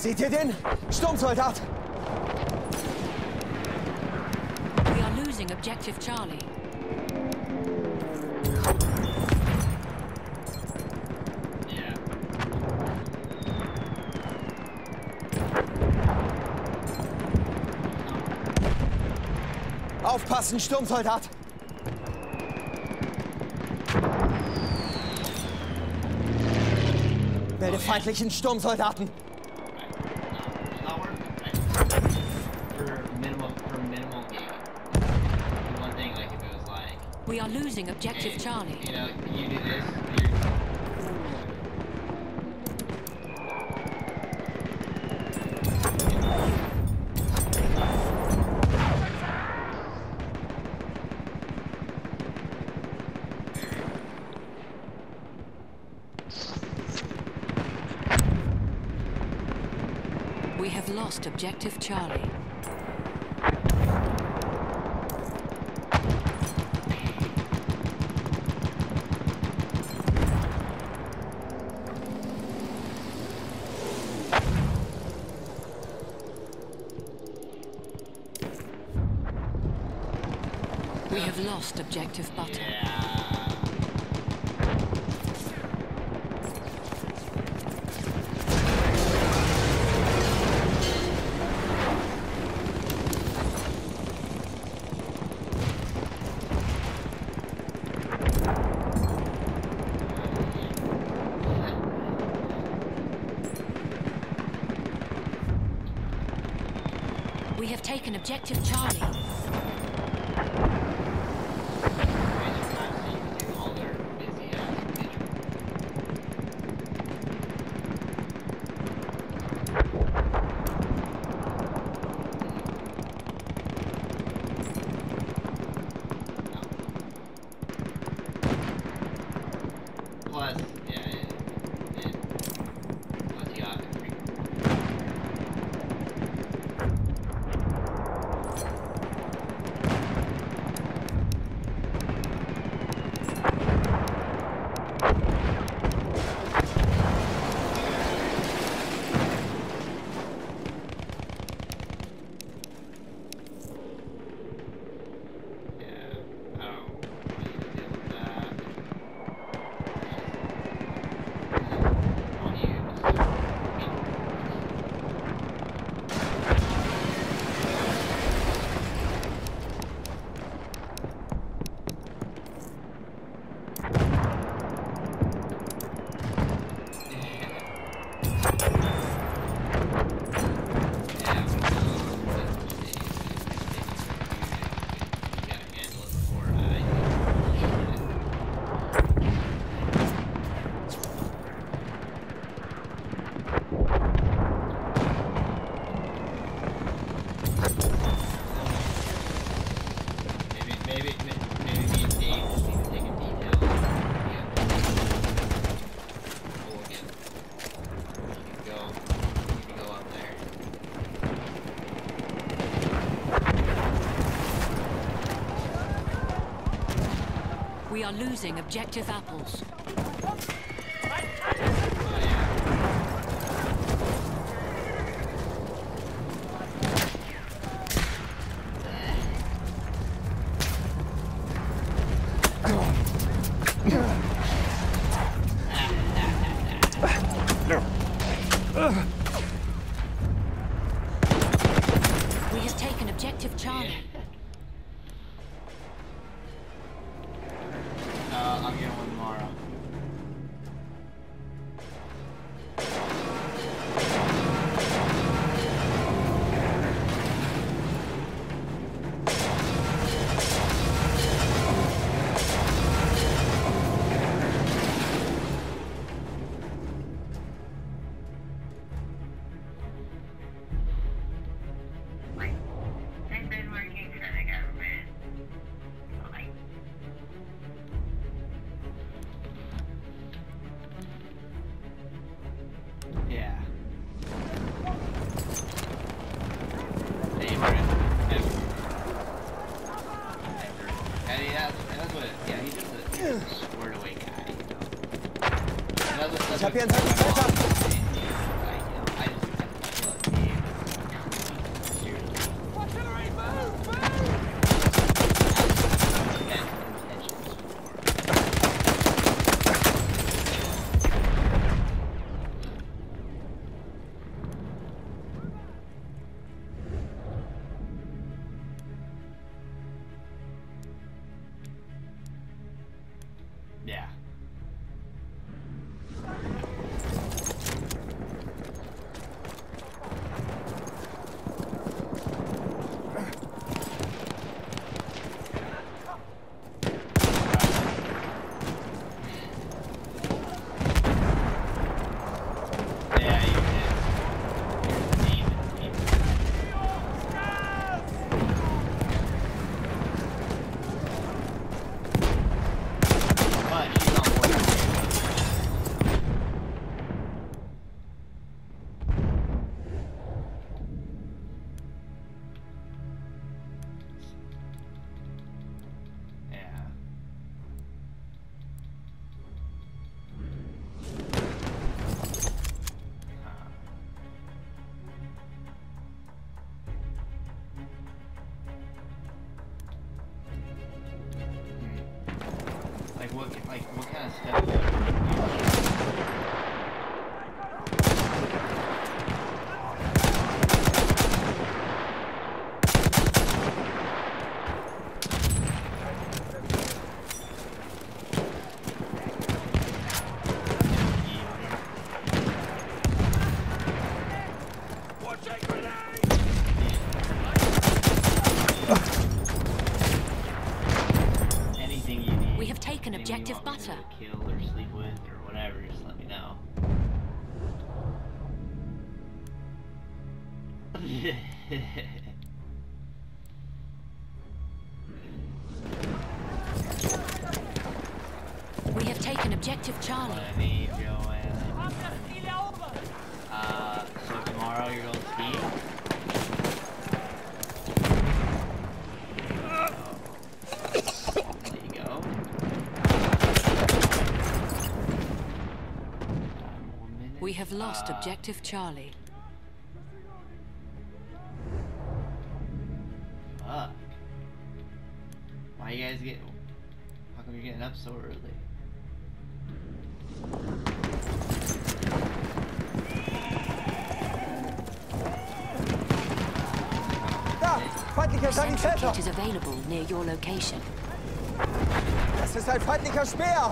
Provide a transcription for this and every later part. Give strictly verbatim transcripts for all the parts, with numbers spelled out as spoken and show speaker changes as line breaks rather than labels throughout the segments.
Seht ihr den? Sturmsoldat!
We are losing objective Charlie.
Aufpassen, Sturmsoldat! Melde feindlichen Sturmsoldaten!
We are losing objective Charlie.
You know, you do this.
We have lost objective Charlie. We have lost objective Butter.
Yeah.
We have taken objective Charlie.
Plus, yeah, it, it, plus you got free. Maybe, maybe me and Dave just need to take a detail. Yeah. We'll get. You can go. You can go up there.
We are losing objective Apples. We have taken objective Charlie.
Uh, I'll get one tomorrow.
I've been working for the government. Like,
Yeah. Favorite ever. Ever. And he has, and that's what it, yeah, he's just a, he's just a squared away guy, you know. And that's what, that's
Ich hab
what
hier einen
my
Seite.
mom was saying, you know, like, you know, I just, what, like, what kind of stuff do you
Objective butter.
Kill or sleep with or whatever, just let me know.
We have taken objective Charlie.
Let me go in. Uh, so tomorrow you're going skiing?
We have lost
uh,
objective Charlie.
Fuck. Why you guys get? How come you're getting up so early?
Da! Feindlicher
Central
Sanitäter!
kit is available near your location.
Das ist ein feindlicher Speer!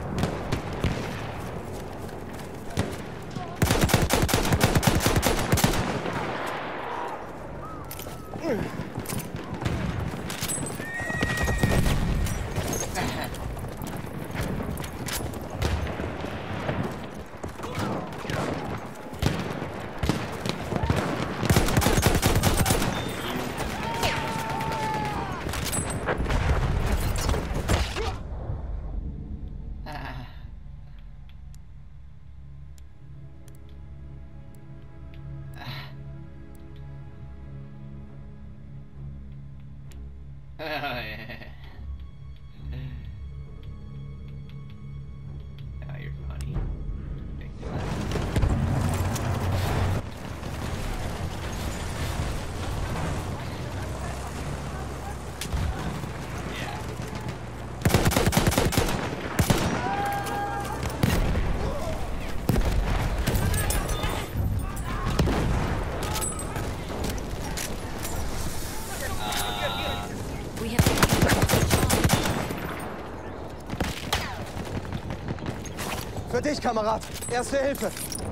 Für dich, Kamerad. Erste Hilfe.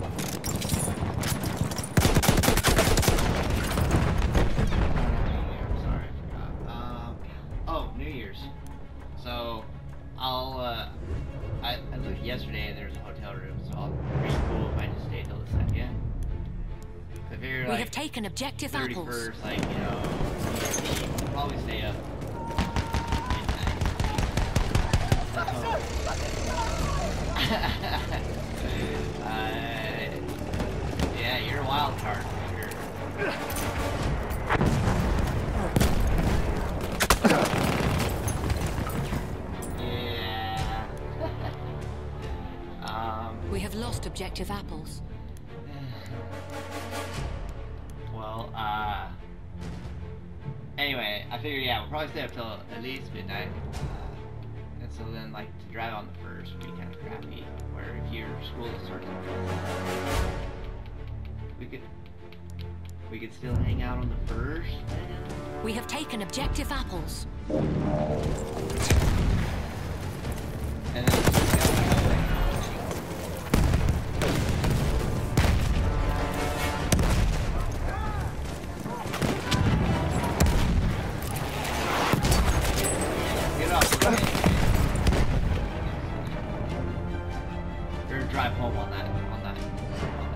Sorry, I forgot. Um, oh, New Year's. So, I'll, uh, I, I looked yesterday and there's a hotel room, so I'll pretty cool if I just stay till the second. I figured,
We
like,
have taken objective apples.
thirty-first, like, you know, we'll probably stay up. uh, yeah, you're a wild card for sure. Yeah. um.
We have lost objective apples.
Well, uh. Anyway, I figured, yeah, we'll probably stay up till at least midnight. Uh, and so then, like, to drive on the first would be kind of crappy. Where if your school starts at we could, we could still hang out on the first.
We have taken objective apples.
And then. Drive home on that, on that, on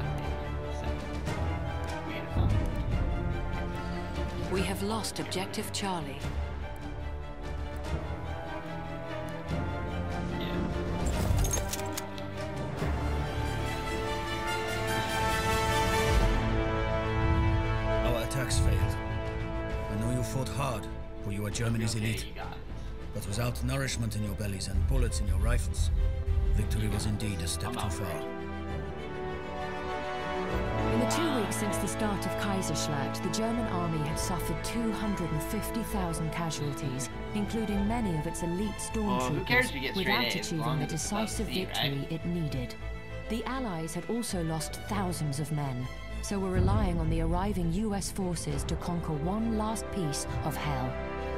that day. So,
we have lost objective Charlie.
Yeah.
Our attacks failed. I know you fought hard, for you are Germany's
Okay,
elite.
you got it.
But without nourishment in your bellies and bullets in your rifles, victory was indeed a step too far.
In the the two weeks since the start of Kaiserschlacht, the German army had suffered two hundred fifty thousand casualties, including many of its elite
Well, who cares if you
stormtroopers,
get
without
straight A's, as long
achieving the
as it's above
decisive
C, right?
victory it needed. The Allies had also lost thousands of men, so were relying on the arriving U S forces to conquer one last piece of hell.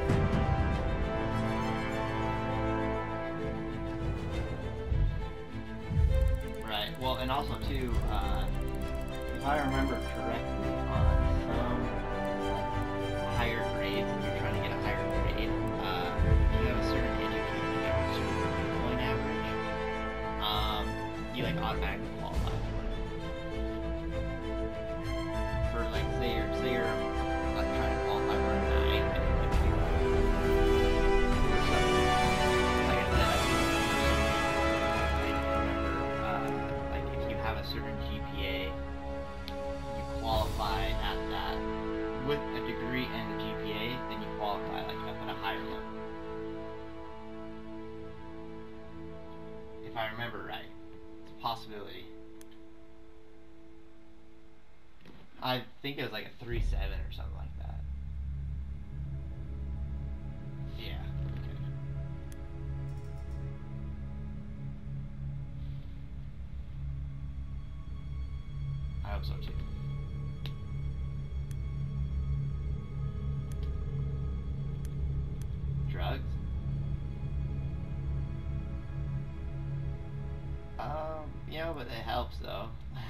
Right. Well, and also too, uh, if I remember correctly, on some higher grades, if you're trying to get a higher grade, uh, you have a certain education, you get a certain point average. Um, you like automatically qualify for it. For like, say you're, say you're like trying to qualify for a nine, and if you, or something, like I said, I think like if you have a certain G P A, you qualify at that with a degree and a G P A, then you qualify like up at a higher level. If I remember right, it's a possibility. I think it was like a three seven or something like that. Yeah. Okay. I hope so too. Drugs? Um, you know, but it helps though.